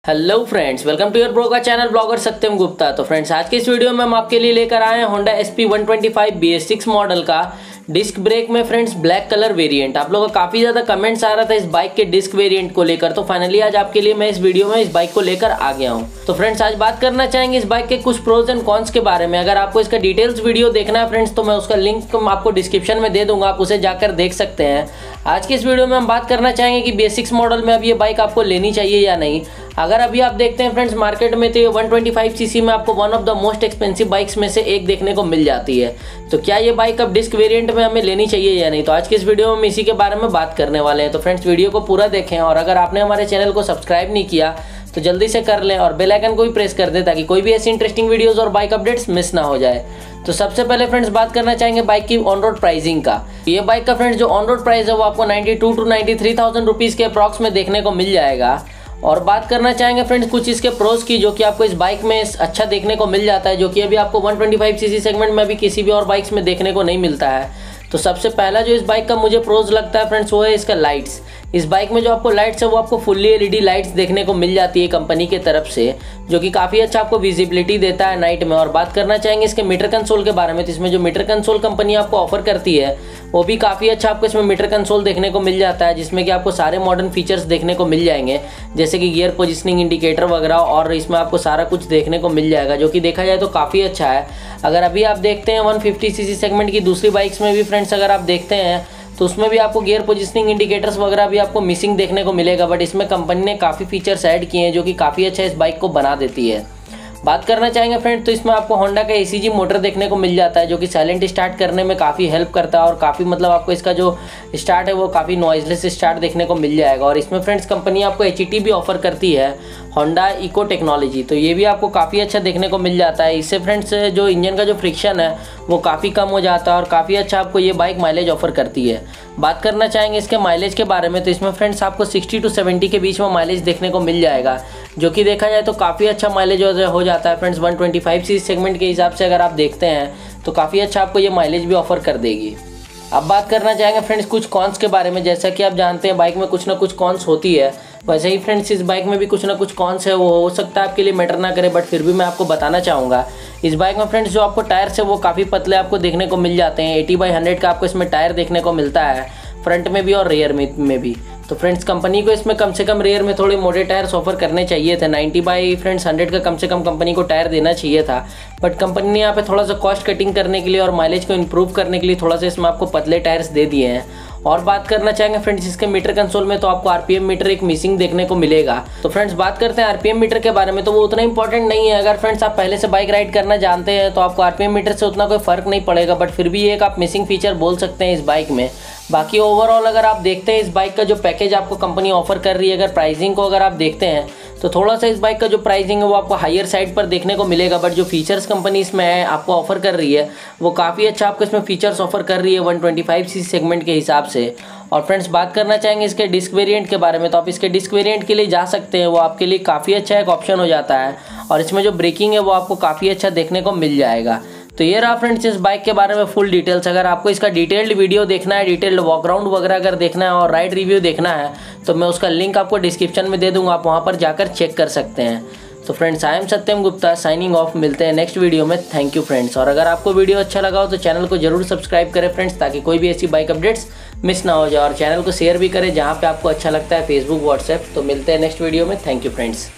Hello friends, welcome to your blogger channel blogger Satyam Gupta. तो friends, आज के इस वीडियो में हम आपके लिए लेकर आए हैं होंडा SP 125 BS6 मॉडल का डिस्क ब्रेक में फ्रेंड्स ब्लैक कलर वेरिएंट। आप लोगों का काफ़ी ज़्यादा कमेंट्स आ रहा था इस बाइक के डिस्क वेरिएंट को लेकर, तो फाइनली आज आपके लिए मैं इस वीडियो में इस बाइक को लेकर आ गया हूँ। तो फ्रेंड्स, आज बात करना चाहेंगे इस बाइक के कुछ प्रोज एंड कॉन्स के बारे में। अगर आपको इसका डिटेल्स वीडियो देखना है फ्रेंड्स, तो मैं उसका लिंक आपको डिस्क्रिप्शन में दे दूंगा, आप उसे जाकर देख सकते हैं। आज की इस वीडियो में हम बात करना चाहेंगे कि BS6 मॉडल में अब ये बाइक आपको लेनी चाहिए या नहीं। अगर अभी आप देखते हैं फ्रेंड्स मार्केट में, तो ये 125 सीसी में आपको one of the most expensive bikes में से एक देखने को मिल जाती है। तो क्या ये बाइक अब डिस्क वेरिएंट में हमें लेनी चाहिए या नहीं, तो आज के इस वीडियो में हम इसी के बारे में बात करने वाले हैं। तो फ्रेंड्स, वीडियो को पूरा देखें और अगर आपने हमारे चैनल को सब्सक्राइब नहीं किया तो जल्दी से कर लें और बेल आइकन को भी प्रेस कर दें ताकि कोई भी ऐसी इंटरेस्टिंग वीडियोस और बाइक अपडेट्स मिस ना हो जाए। तो सबसे पहले फ्रेंड्स बात करना चाहेंगे बाइक की ऑन रोड प्राइसिंग का। ये बाइक का फ्रेंड्स जो ऑन रोड प्राइस है वो आपको 92 to 93,000 रुपीज़ के अप्रॉक्स में देखने को मिल जाएगा। और बात करना चाहेंगे फ्रेंड्स कुछ इसके प्रोज की, जो कि आपको इस बाइक में अच्छा देखने को मिल जाता है, जो कि अभी आपको 125 सीसी सेगमेंट में भी किसी भी और बाइक्स में देखने को नहीं मिलता है। तो सबसे पहला जो इस बाइक का मुझे प्रोज लगता है फ्रेंड्स, वो है इसका लाइट्स। इस बाइक में जो आपको लाइट्स है वो आपको फुल्ली LED लाइट्स देखने को मिल जाती है कंपनी के तरफ से, जो कि काफ़ी अच्छा आपको विजिबिलिटी देता है नाइट में। और बात करना चाहेंगे इसके मीटर कंसोल के बारे में, तो इसमें जो मीटर कंसोल कंपनी आपको ऑफर करती है वो भी काफ़ी अच्छा आपको इसमें मीटर कंसोल देखने को मिल जाता है, जिसमें कि आपको सारे मॉडर्न फीचर्स देखने को मिल जाएंगे, जैसे कि गियर पोजिशनिंग इंडिकेटर वगैरह, और इसमें आपको सारा कुछ देखने को मिल जाएगा, जो कि देखा जाए तो काफ़ी अच्छा है। अगर अभी आप देखते हैं 150 सीसी सेगमेंट की दूसरी बाइक्स में भी फ्रेंड्स अगर आप देखते हैं तो उसमें भी आपको गियर पोजिशनिंग इंडिकेटर्स वगैरह भी आपको मिसिंग देखने को मिलेगा, बट इसमें कंपनी ने काफ़ी फीचर्स ऐड किए हैं जो कि काफ़ी अच्छा इस बाइक को बना देती है। बात करना चाहेंगे फ्रेंड, तो इसमें आपको होंडा का ACG मोटर देखने को मिल जाता है, जो कि साइलेंट स्टार्ट करने में काफ़ी हेल्प करता है और काफ़ी मतलब आपको इसका जो स्टार्ट है वो काफ़ी नॉइजलेस स्टार्ट देखने को मिल जाएगा। और इसमें फ्रेंड्स कंपनी आपको HET भी ऑफर करती है, होंडा इको टेक्नोलॉजी, तो ये भी आपको काफ़ी अच्छा देखने को मिल जाता है। इससे फ्रेंड्स जो इंजन का जो फ्रिक्शन है वो काफ़ी कम हो जाता है और काफ़ी अच्छा आपको ये बाइक माइलेज ऑफर करती है। बात करना चाहेंगे इसके माइलेज के बारे में, तो इसमें फ्रेंड्स आपको 60 to 70 के बीच में माइलेज देखने को मिल जाएगा, जो कि देखा जाए तो काफ़ी अच्छा माइलेज हो जाता है फ्रेंड्स। 125 सीसी सेगमेंट के हिसाब से अगर आप देखते हैं तो काफ़ी अच्छा आपको ये माइलेज भी ऑफर कर देगी। अब बात करना चाहेंगे फ्रेंड्स कुछ कॉन्स के बारे में। जैसा कि आप जानते हैं बाइक में कुछ ना कुछ कॉन्स होती है, वैसे ही फ्रेंड्स इस बाइक में भी कुछ ना कुछ कॉन्स है, वो हो सकता है आपके लिए मैटर ना करे, बट फिर भी मैं आपको बताना चाहूँगा। इस बाइक में फ्रेंड्स जो आपको टायर्स है वो काफ़ी पतले आपको देखने को मिल जाते हैं। 80/100 का आपको इसमें टायर देखने को मिलता है, फ्रंट में भी और रेयर में भी। तो फ्रेंड्स कंपनी को इसमें कम से कम रेयर में थोड़े मोटे टायर्स ऑफर करने चाहिए थे। 90/100 का कम से कम कंपनी को टायर देना चाहिए था, बट कंपनी ने यहाँ पे थोड़ा सा कॉस्ट कटिंग करने के लिए और माइलेज को इंप्रूव करने के लिए थोड़ा सा इसमें आपको पतले टायर्स दे दिए हैं। और बात करना चाहेंगे फ्रेंड्स इसके मीटर कंसोल में, तो आपको RPM मीटर एक मिसिंग देखने को मिलेगा। तो फ्रेंड्स बात करते हैं RPM मीटर के बारे में, तो वो उतना इंपॉर्टेंट नहीं है। अगर फ्रेंड्स आप पहले से बाइक राइड करना जानते हैं तो आपको RPM मीटर से उतना कोई फर्क नहीं पड़ेगा, बट फिर भी एक आप मिसिंग फीचर बोल सकते हैं इस बाइक में। बाकी ओवरऑल अगर आप देखते हैं इस बाइक का जो पैकेज आपको कंपनी ऑफर कर रही है, अगर प्राइसिंग को अगर आप देखते हैं तो थोड़ा सा इस बाइक का जो प्राइसिंग है वो आपको हायर साइड पर देखने को मिलेगा, बट जो फीचर्स कंपनी इसमें आपको ऑफर कर रही है वो काफ़ी अच्छा आपको इसमें फीचर्स ऑफर कर रही है 125 सीसी सेगमेंट के हिसाब से। और फ्रेंड्स बात करना चाहेंगे इसके डिस्क वेरिएंट के बारे में, तो आप इसके डिस्क वेरिएंट के लिए जा सकते हैं, वो आपके लिए काफ़ी अच्छा एक ऑप्शन हो जाता है। और इसमें जो ब्रेकिंग है वो आपको काफ़ी अच्छा देखने को मिल जाएगा। तो ये रहा फ्रेंड्स इस बाइक के बारे में फुल डिटेल्स। अगर आपको इसका डिटेल्ड वीडियो देखना है, डिटेल्ड वॉकराउंड वगैरह अगर देखना है और राइड रिव्यू देखना है, तो मैं उसका लिंक आपको डिस्क्रिप्शन में दे दूंगा, आप वहाँ पर जाकर चेक कर सकते हैं। तो friends, I am Satyam Gupta signing off. मिलते हैं नेक्स्ट वीडियो में। Thank you friends. और अगर आपको वीडियो अच्छा लगा हो तो चैनल को जरूर सब्सक्राइब करें फ्रेंड्स, ताकि कोई भी ऐसी बाइक अपडेट्स मिस ना हो जाए। और चैनल को शेयर भी करें जहाँ पे आपको अच्छा लगता है, फेसबुक, व्हाट्सएप। तो मिलते हैं नेक्स्ट वीडियो में। Thank you friends.